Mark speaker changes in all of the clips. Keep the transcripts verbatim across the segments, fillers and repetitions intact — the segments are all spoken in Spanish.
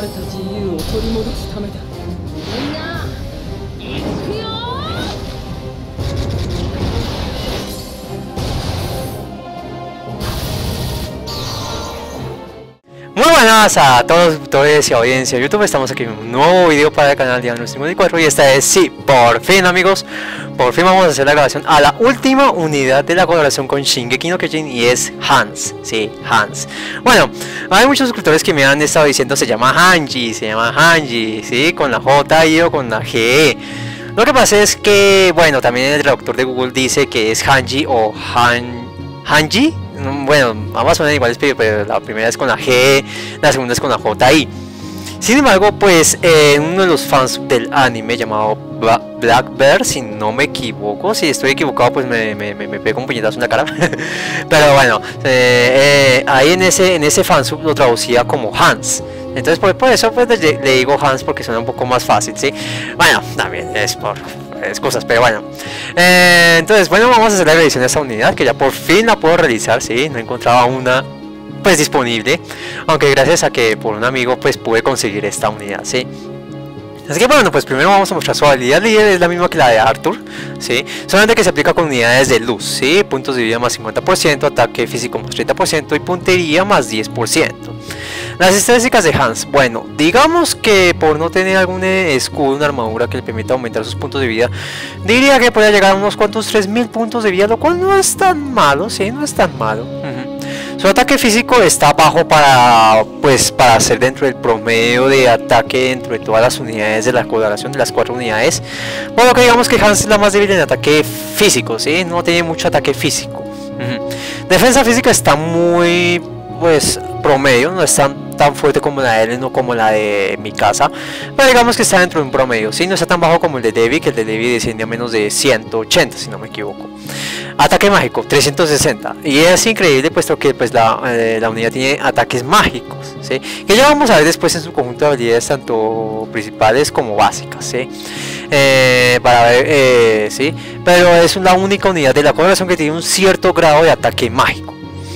Speaker 1: れた自由を取り戻すためだ。みんな行くよー。
Speaker 2: Muy buenas a todos los suscriptores y audiencia de YouTube. Estamos aquí en un nuevo video para el canal Diablo cincuenta y cuatro y esta es, sí, por fin amigos, por fin vamos a hacer la grabación a la última unidad de la colaboración con Shingeki no Kyojin y es Hans, sí, Hans. Bueno, hay muchos suscriptores que me han estado diciendo se llama Hanji, se llama Hanji, sí, con la J I o con la G E. Lo que pasa es que, bueno, también el traductor de Google dice que es Hanji o Han... Hanji. Bueno, ambas son iguales, pero la primera es con la G, la segunda es con la J I. Sin embargo, pues eh, uno de los fans del anime llamado Black Bear, si no me equivoco, si estoy equivocado pues me, me, me, me pego un puñetazo en la cara. Pero bueno, eh, eh, ahí en ese, en ese fansub lo traducía como Hans. Entonces por, por eso pues le, le digo Hans porque suena un poco más fácil, ¿sí? Bueno, también es por excusas, pero bueno. Eh, entonces, bueno, vamos a hacer la revisión de esta unidad que ya por fin la puedo realizar, ¿sí? No encontraba una pues disponible, aunque gracias a que por un amigo pues pude conseguir esta unidad, ¿sí? Así que bueno, pues primero vamos a mostrar su habilidad líder, es la misma que la de Arthur, ¿sí? Solamente que se aplica con unidades de luz, ¿sí? Puntos de vida más cincuenta por ciento, ataque físico más treinta por ciento y puntería más diez por ciento. Las estadísticas de Hans, bueno, digamos que por no tener algún escudo, una armadura que le permita aumentar sus puntos de vida, diría que podría llegar a unos cuantos tres mil puntos de vida, lo cual no es tan malo, ¿sí? No es tan malo. Uh-huh. Su ataque físico está bajo para, pues, para ser dentro del promedio de ataque dentro de todas las unidades de la colaboración de las cuatro unidades. Por lo que digamos que Hans es la más débil en ataque físico, ¿sí? No tiene mucho ataque físico. Uh-huh. Defensa física está muy, pues, promedio, no es tan, tan fuerte como la de Eren o como la de Mikasa, pero digamos que está dentro de un promedio, ¿sí? No está tan bajo como el de Devi, que el de Devi desciende a menos de ciento ochenta, si no me equivoco. Ataque mágico, trescientos sesenta, y es increíble puesto que pues la, eh, la unidad tiene ataques mágicos, ¿sí? Que ya vamos a ver después en su conjunto de habilidades tanto principales como básicas, ¿sí? Eh, para ver, eh, ¿sí? Pero es la única unidad de la colaboración que tiene un cierto grado de ataque mágico.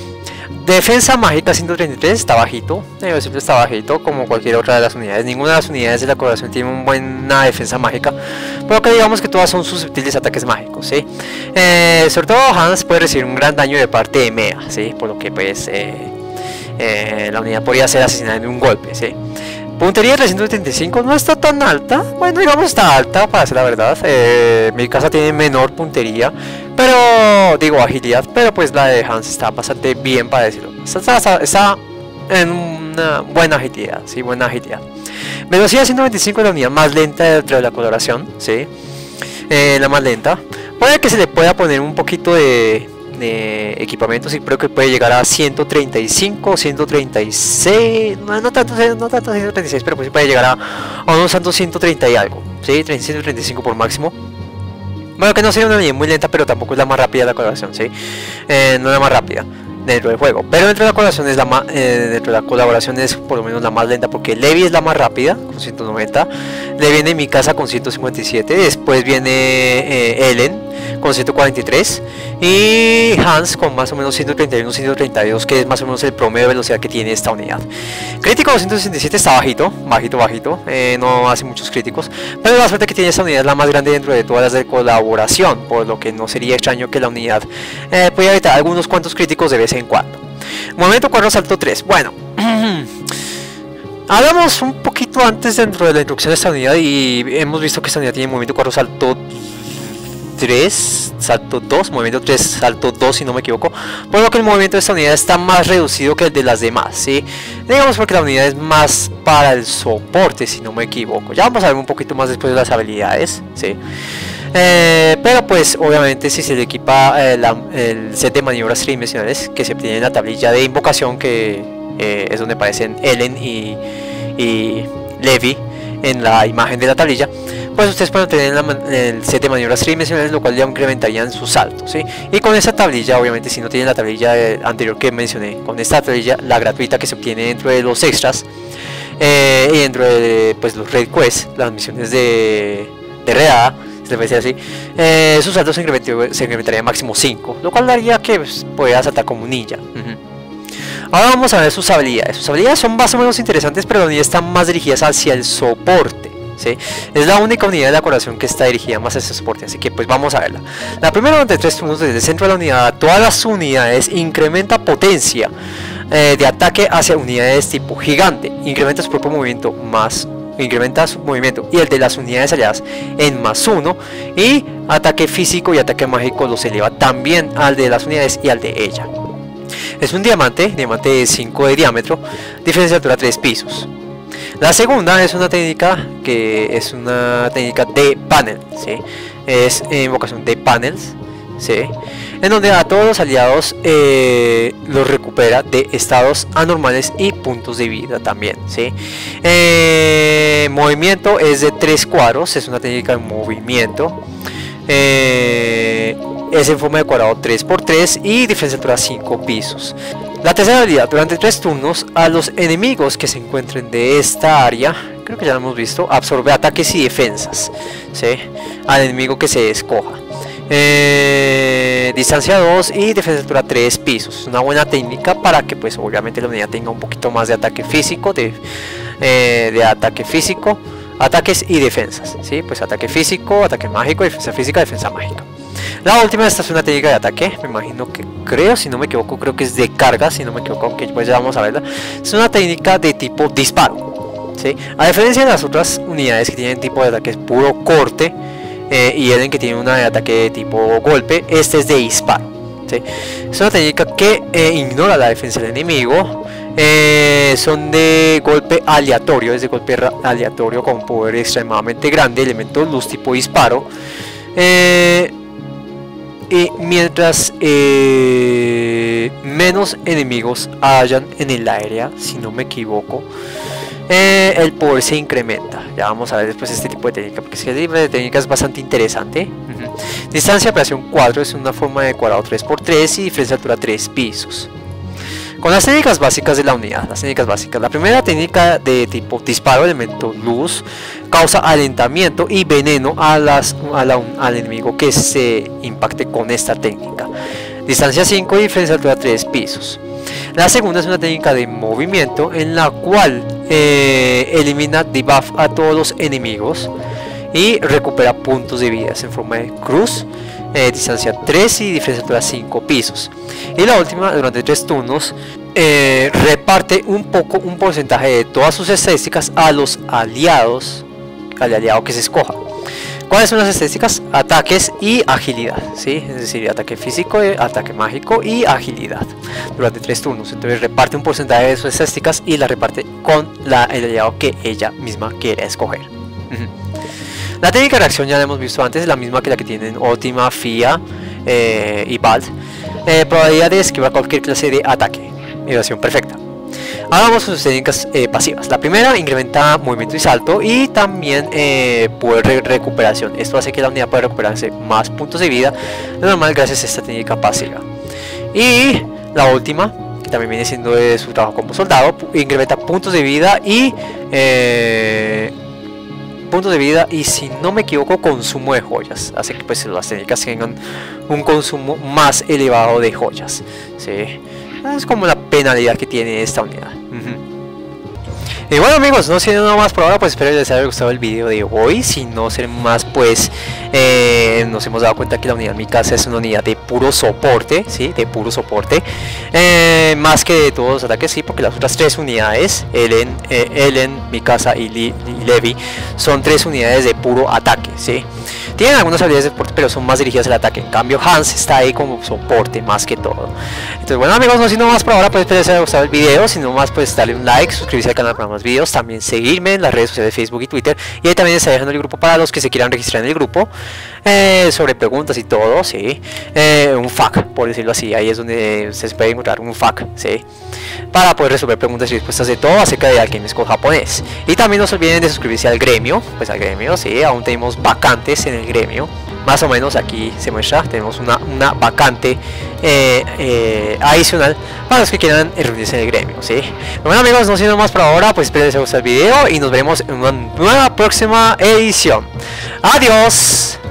Speaker 2: Defensa mágica ciento treinta y tres, está bajito, eh, siempre está bajito como cualquier otra de las unidades. Ninguna de las unidades de la colaboración tiene una buena defensa mágica, pero que digamos que todas son susceptibles a ataques mágicos, ¿sí? Eh, sobre todo Hans puede recibir un gran daño de parte de Mea, ¿sí? Por lo que pues eh, eh, la unidad podría ser asesinada de un golpe, ¿sí? Puntería trescientos setenta y cinco no está tan alta, bueno digamos está alta para ser la verdad, eh, mi casa tiene menor puntería, pero digo agilidad, pero pues la de Hans está bastante bien para decirlo, está, está, está en una buena agilidad, sí, buena agilidad. Velocidad ciento veinticinco es la unidad más lenta dentro de la coloración, sí, eh, la más lenta, puede que se le pueda poner un poquito de... de equipamientos y creo que puede llegar a ciento treinta y cinco, ciento treinta y seis, no, no tanto, no tanto ciento treinta y seis, pero pues puede llegar a, a unos santos ciento treinta y algo, ¿sí? ciento treinta y cinco por máximo. Bueno, que no sería una línea muy lenta, pero tampoco es la más rápida de la colaboración, ¿sí? Eh, no es la más rápida dentro del juego, pero dentro de la colaboración es la más, eh, dentro de la colaboración es por lo menos la más lenta, porque Levi es la más rápida con ciento noventa, le viene Mikasa con ciento cincuenta y siete, después viene eh, Ellen con ciento cuarenta y tres y Hans con más o menos ciento treinta y uno, ciento treinta y dos, que es más o menos el promedio de velocidad que tiene esta unidad. Crítico doscientos sesenta y siete está bajito, bajito, bajito, eh, no hace muchos críticos, pero la suerte que tiene esta unidad es la más grande dentro de todas las de colaboración, por lo que no sería extraño que la unidad eh, pueda evitar algunos cuantos críticos de vez en cuando. Movimiento cuatro, salto tres, bueno. Hablamos un poquito antes dentro de la introducción de esta unidad y hemos visto que esta unidad tiene movimiento cuatro, salto tres, salto dos, movimiento tres, salto dos si no me equivoco, por lo que el movimiento de esta unidad está más reducido que el de las demás, ¿sí? Digamos porque la unidad es más para el soporte si no me equivoco, ya vamos a ver un poquito más después de las habilidades, ¿sí? Eh, pero pues obviamente si se le equipa eh, la, el set de maniobras tridimensionales que se obtiene en la tablilla de invocación, que eh, es donde aparecen Ellen y, y Levi en la imagen de la tablilla, pues ustedes pueden tener el set de maniobras tridimensionales, lo cual ya incrementarían su salto, ¿sí? Y con esa tablilla, obviamente si no tienen la tablilla anterior que mencioné, con esta tablilla, la gratuita que se obtiene dentro de los extras eh, y dentro de pues, los Raid Quests, las misiones de, de redada, se le puede decir así, eh, su salto se incrementaría, se incrementaría máximo cinco, lo cual daría que pues, pueda saltar como un ninja. Uh-huh. Ahora vamos a ver sus habilidades. Sus habilidades son más o menos interesantes, pero la unidad están más dirigidas hacia el soporte, ¿sí? Es la única unidad de la corazón que está dirigida más hacia el soporte, así que pues vamos a verla. La primera, durante tres turnos desde el centro de la unidad, todas las unidades incrementa potencia eh, de ataque hacia unidades tipo gigante. Incrementa su propio movimiento más... incrementa su movimiento y el de las unidades aliadas en más uno, y ataque físico y ataque mágico los eleva también al de las unidades y al de ella. Es un diamante, diamante de cinco de diámetro, diferencia de altura tres pisos. La segunda es una técnica que es una técnica de panel, ¿sí? Es invocación de panels, ¿sí? En donde a todos los aliados eh, los recupera de estados anormales y puntos de vida también, ¿sí? Eh, movimiento es de tres cuadros, es una técnica de movimiento. Eh, es en forma de cuadrado tres por tres y diferencia de altura cinco pisos. La tercera habilidad, durante tres turnos a los enemigos que se encuentren de esta área, creo que ya lo hemos visto, absorbe ataques y defensas, ¿sí? Al enemigo que se escoja. Eh, distancia dos y defensa de altura tres pisos. Es una buena técnica para que pues obviamente la unidad tenga un poquito más de ataque físico, de, eh, de ataque físico, ataques y defensas, ¿sí? Pues ataque físico, ataque mágico, defensa física, defensa mágica. La última, esta es una técnica de ataque, me imagino que, creo, si no me equivoco, creo que es de carga, si no me equivoco, que pues ya vamos a verla. Es una técnica de tipo disparo, ¿sí? A diferencia de las otras unidades que tienen tipo de ataque puro corte, eh, y Eden que tiene una de ataque de tipo golpe, este es de disparo, ¿sí? Es una técnica que eh, ignora la defensa del enemigo. Eh, son de golpe aleatorio, es de golpe aleatorio con poder extremadamente grande, elemento luz tipo disparo. Eh, y mientras eh, menos enemigos hayan en el área, si no me equivoco, eh, el poder se incrementa. Ya vamos a ver después este tipo de técnica, porque este tipo de técnica es bastante interesante. Uh-huh. Distancia de operación cuatro, es una forma de cuadrado tres por tres y diferencia de altura tres pisos. Con las técnicas básicas de la unidad, las técnicas básicas, la primera técnica de tipo disparo, elemento luz, causa alentamiento y veneno a las, a la, al enemigo que se impacte con esta técnica. Distancia cinco y diferencia de altura tres pisos. La segunda es una técnica de movimiento en la cual eh, elimina debuff a todos los enemigos y recupera puntos de vida en forma de cruz. Eh, distancia tres y diferencia de altura cinco pisos. Y la última, durante tres turnos eh, reparte un poco un porcentaje de todas sus estadísticas a los aliados, al aliado que se escoja. ¿Cuáles son las estadísticas? Ataques y agilidad, ¿sí? Es decir, ataque físico, ataque mágico y agilidad durante tres turnos. Entonces reparte un porcentaje de sus estadísticas y la reparte con la, el aliado que ella misma quiere escoger. uh-huh. La técnica de reacción ya la hemos visto antes, es la misma que la que tienen Óptima, Fia eh, y Bald. Eh, probabilidad de esquivar cualquier clase de ataque. Evasión perfecta. Ahora vamos con sus técnicas eh, pasivas. La primera incrementa movimiento y salto y también eh, poder de recuperación. Esto hace que la unidad pueda recuperarse más puntos de vida de normal gracias a esta técnica pasiva. Y la última, que también viene siendo de su trabajo como soldado, incrementa puntos de vida y... Eh, puntos de vida y si no me equivoco consumo de joyas, hace que pues las técnicas tengan un consumo más elevado de joyas, ¿sí? Es como la penalidad que tiene esta unidad. uh-huh. Y bueno amigos, no siendo nada más por ahora, pues espero que les haya gustado el video de hoy. Si no ser más, pues eh, nos hemos dado cuenta que la unidad Mikasa es una unidad de puro soporte, ¿sí? De puro soporte, eh, más que de todos los ataques, sí, porque las otras tres unidades, Ellen, eh, Ellen Mikasa y, Li, y Levi, son tres unidades de puro ataque, ¿sí? Tienen algunas habilidades de soporte, pero son más dirigidas al ataque. En cambio, Hans está ahí como soporte más que todo. Entonces, bueno amigos, no siendo más por ahora, pues espero que les haya gustado el video. Si no más, pues darle un like, suscribirse al canal para más videos. También seguirme en las redes sociales de Facebook y Twitter. Y ahí también está dejando el grupo para los que se quieran registrar en el grupo. Eh, sobre preguntas y todo, sí. Eh, un F A Q, por decirlo así. Ahí es donde se puede encontrar un F A Q, sí. Para poder resolver preguntas y respuestas de todo acerca de Alchemy School japonés. Y también no se olviden de suscribirse al gremio. Pues al gremio, sí. Aún tenemos vacantes en el gremio. Más o menos aquí se muestra, tenemos una, una vacante eh, eh, adicional para los que quieran reunirse en el gremio, ¿sí? Bueno amigos, no siendo más por ahora, pues espero que les haya gustado el video y nos veremos en una nueva próxima edición. Adiós.